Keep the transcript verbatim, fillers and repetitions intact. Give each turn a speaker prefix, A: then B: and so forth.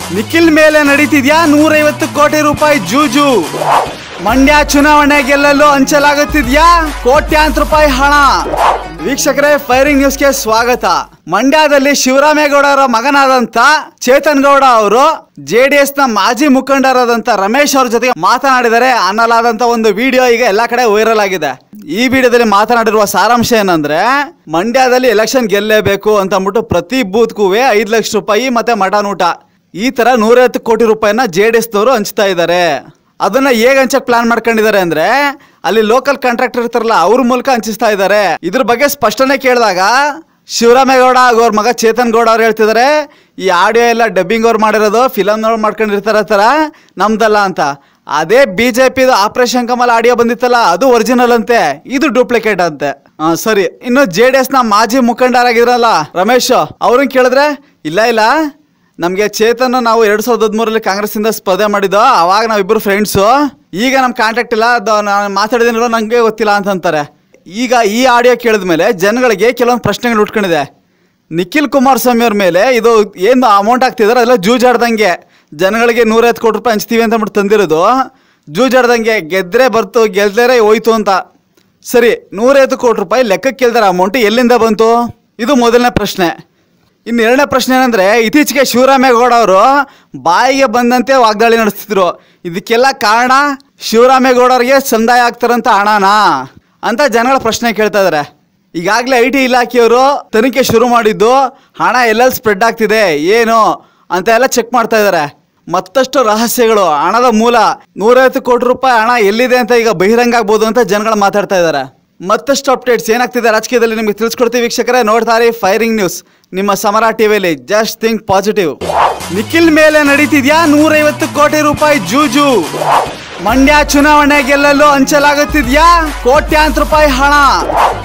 A: ನಿಖಿಲ್ ಮೇಲೆ ನಡೀತಿದ್ಯಾ ನೂರೈವತ್ತು ಕೋಟಿ ರೂಪಾಯಿ ಜೂಜು. ಮಂಡ್ಯ ಚುನಾವಣೆ ಗೆಲ್ಲಲು ಹಂಚಲಾಗುತ್ತಿದ್ಯಾ ಕೋಟ್ಯಾಂತರ ರೂಪಾಯಿ ಹಣ. ವೀಕ್ಷಕರೇ, ಫೈರಿಂಗ್ ನ್ಯೂಸ್ಗೆ ಸ್ವಾಗತ. ಮಂಡ್ಯದಲ್ಲಿ ಶಿವರಾಮೇಗೌಡ ಅವರ ಮಗನಾದಂತ ಚೇತನ್ ಗೌಡ ಅವರು ಜೆಡಿಎಸ್ ನ ಮಾಜಿ ಮುಖಂಡರಾದಂತ ರಮೇಶ್ ಅವ್ರ ಜೊತೆ ಮಾತನಾಡಿದರೆ ಅನ್ನಲಾದಂತ ಒಂದು ವಿಡಿಯೋ ಈಗ ಎಲ್ಲಾ ಕಡೆ ವೈರಲ್ ಆಗಿದೆ. ಈ ವಿಡಿಯೋದಲ್ಲಿ ಮಾತನಾಡಿರುವ ಸಾರಾಂಶ ಏನಂದ್ರೆ, ಮಂಡ್ಯದಲ್ಲಿ ಎಲೆಕ್ಷನ್ ಗೆಲ್ಲೇಬೇಕು ಅಂತ ಅಂದ್ಬಿಟ್ಟು ಪ್ರತಿ ಬೂತ್ಗೂ ಐದು ಲಕ್ಷ ರೂಪಾಯಿ ಮತ್ತೆ ಮಟನ್ ಊಟ ಈ ತರ ನೂರೈವತ್ತು ಕೋಟಿ ರೂಪಾಯಿನ ಜೆಡಿಎಸ್ ನವರು ಹಂಚ್ತಾ ಇದ್ದಾರೆ. ಅದನ್ನ ಹೇಗೆ ಹಂಚಕ್ ಪ್ಲಾನ್ ಮಾಡ್ಕೊಂಡಿದ್ದಾರೆ ಅಂದ್ರೆ, ಅಲ್ಲಿ ಲೋಕಲ್ ಕಾಂಟ್ರಾಕ್ಟರ್ ಇರ್ತಾರಲ್ಲ ಅವ್ರ ಮೂಲಕ ಹಂಚಿಸ್ತಾ ಇದ್ದಾರೆ. ಇದ್ರ ಬಗ್ಗೆ ಸ್ಪಷ್ಟನೆ ಕೇಳಿದಾಗ ಶಿವರಾಮೇಗೌಡ ಹಾಗೂ ಅವ್ರ ಮಗ ಚೇತನ್ ಗೌಡ ಅವ್ರು ಹೇಳ್ತಿದ್ದಾರೆ, ಈ ಆಡಿಯೋ ಎಲ್ಲ ಡಬ್ಬಿಂಗ್ ಅವ್ರು ಮಾಡಿರೋದು, ಫಿಲಮ್ನವ್ರು ಮಾಡ್ಕೊಂಡಿರ್ತಾರ ತರ ನಮ್ದಲ್ಲ ಅಂತ. ಅದೇ ಬಿಜೆಪಿ ಆಪರೇಷನ್ ಕಮಲ್ ಆಡಿಯೋ ಬಂದಿತ್ತಲ್ಲ, ಅದು ಒರಿಜಿನಲ್ ಅಂತೆ, ಇದು ಡೂಪ್ಲಿಕೇಟ್ ಅಂತೆ. ಹಾ ಸರಿ, ಇನ್ನು ಜೆ ಡಿ ಎಸ್ ನ ಮಾಜಿ ಮುಖಂಡರಾಗಿದ್ರಲ್ಲ ರಮೇಶ್ ಅವ್ರನ್ನ ಕೇಳಿದ್ರೆ, ಇಲ್ಲ ಇಲ್ಲ ನಮ್ಗೆ ಚೇತನ್ ನಾವು ಎರಡ್ ಸಾವಿರದ ಹದಿಮೂರಲ್ಲಿ ಕಾಂಗ್ರೆಸ್ ಇಂದ ಸ್ಪರ್ಧೆ ಮಾಡಿದ್ದೋ, ಅವಾಗ ನಾವಿಬ್ರು ಫ್ರೆಂಡ್ಸು, ಈಗ ನಮ್ ಕಾಂಟ್ಯಾಕ್ಟ್ ಇಲ್ಲ, ನಾನು ಮಾತಾಡಿದಿನೋ ನಂಗೆ ಗೊತ್ತಿಲ್ಲ ಅಂತಂತಾರೆ. ಈಗ ಈ ಆಡಿಯೋ ಕೇಳಿದ್ಮೇಲೆ ಜನಗಳಿಗೆ ಕೆಲವೊಂದು ಪ್ರಶ್ನೆಗಳು ಉಟ್ಕೊಂಡಿದೆ. ನಿಖಿಲ್ ಕುಮಾರಸ್ವಾಮಿ ಅವ್ರ ಮೇಲೆ ಇದು ಏನು ಅಮೌಂಟ್ ಆಗ್ತಿದಾರೆ ಅದೆಲ್ಲ ಜೂಜಾಡ್ದಂಗೆ, ಜನಗಳಿಗೆ ನೂರೈವತ್ತು ಕೋಟಿ ರೂಪಾಯಿ ಹಂಚ್ತೀವಿ ಅಂತ ಬಿಟ್ಟು ತಂದಿರೋದು ಜೂಜಾಡ್ದಂಗೆ, ಗೆದ್ರೆ ಬರ್ತು ಗೆಲ್ದರೆ ಹೋಯ್ತು ಅಂತ. ಸರಿ, ನೂರೈವತ್ತು ಕೋಟಿ ರೂಪಾಯಿ ಲೆಕ್ಕಕ್ಕೆ ಕೇಳ್ದಾರೆ, ಅಮೌಂಟ್ ಎಲ್ಲಿಂದ ಬಂತು? ಇದು ಮೊದಲನೇ ಪ್ರಶ್ನೆ. ಇನ್ನು ಎರಡನೇ ಪ್ರಶ್ನೆ ಏನಂದ್ರೆ, ಇತ್ತೀಚೆಗೆ ಶಿವರಾಮೇಗೌಡ ಅವರು ಬಾಯಿಗೆ ಬಂದಂತೆ ವಾಗ್ದಾಳಿ ನಡೆಸ್ತಿದ್ರು. ಇದಕ್ಕೆಲ್ಲ ಕಾರಣ ಶಿವರಾಮೇಗೌಡರಿಗೆ ಸಂದಾಯ ಆಗ್ತಾರಂತ ಹಣನಾ ಅಂತ ಜನಗಳ ಪ್ರಶ್ನೆ ಕೇಳ್ತಾ ಇದಾರೆ. ಈಗಾಗಲೇ ಐ ಟಿ ಇಲಾಖೆಯವರು ತನಿಖೆ ಶುರು ಮಾಡಿದ್ದು, ಹಣ ಎಲ್ಲೆಲ್ಲಿ ಸ್ಪ್ರೆಡ್ ಆಗ್ತಿದೆ ಏನು ಅಂತ ಎಲ್ಲ ಚೆಕ್ ಮಾಡ್ತಾ ಇದ್ದಾರೆ. ಮತ್ತಷ್ಟು ರಹಸ್ಯಗಳು, ಹಣದ ಮೂಲ, ನೂರೈವತ್ತು ಕೋಟಿ ರೂಪಾಯಿ ಹಣ ಎಲ್ಲಿದೆ ಅಂತ ಈಗ ಬಹಿರಂಗ ಆಗ್ಬೋದು ಅಂತ ಜನಗಳು ಮಾತಾಡ್ತಾ ಇದ್ದಾರೆ. ಮತ್ತಷ್ಟು ಅಪ್ಡೇಟ್ಸ್ ಏನಾಗ್ತಿದೆ ರಾಜಕೀಯದಲ್ಲಿ ನಿಮಗೆ ತಿಳಿಸ್ಕೊಡ್ತೀವಿ ವೀಕ್ಷಕರೇ. ನೋಡ್ತಾರೆ ಫೈರಿಂಗ್ ನ್ಯೂಸ್ ನಿಮ್ಮ ಸಮರ ಟಿವಿಯಲ್ಲಿ. Just think positive. ನಿಖಿಲ್ ಮೇಲೆ ನಡೀತಿದ್ಯಾ ನೂರೈವತ್ತು ಕೋಟಿ ರೂಪಾಯಿ ಜೂಜು. ಮಂಡ್ಯ ಚುನಾವಣೆ ಗೆಲ್ಲಲು ಹಂಚಲಾಗುತ್ತಿದ್ಯಾ ಕೋಟ್ಯಾಂತರ ರೂಪಾಯಿ ಹಣ.